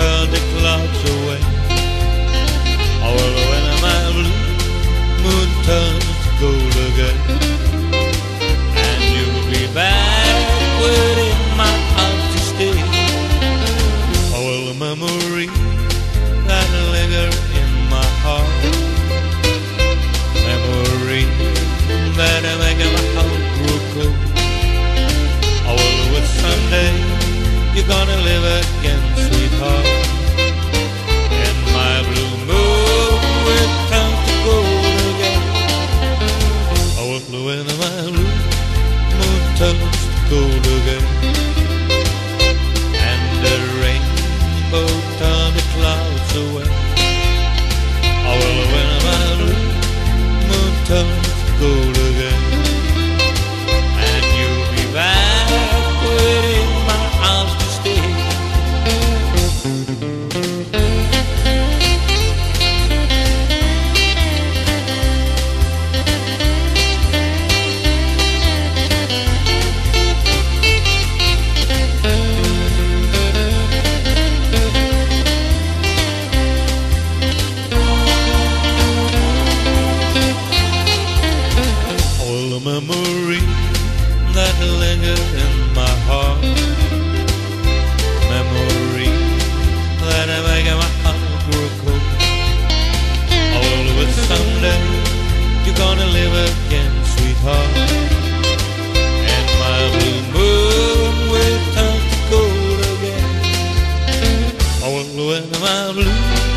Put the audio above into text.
turn the clouds away. Oh, well, when my blue moon turns to gold again, and you'll be back within my arms to stay. Oh, well, the memory that linger in my heart, memory that make my heart grow cold. Oh, well, with someday you're gonna live again, sweetheart, and my blue moon will turn to gold again. Oh, well, when my blue moon turns to gold again, and the rainbow turn the clouds away. Oh, well, when my blue moon turns to gold again, and you'll be back within my arms to stay. All the memory that linger in my heart, memory that make my heart grow cold. Oh, but someday you're gonna live again, sweetheart, and my blue moon will turn to gold again. Oh, when my blue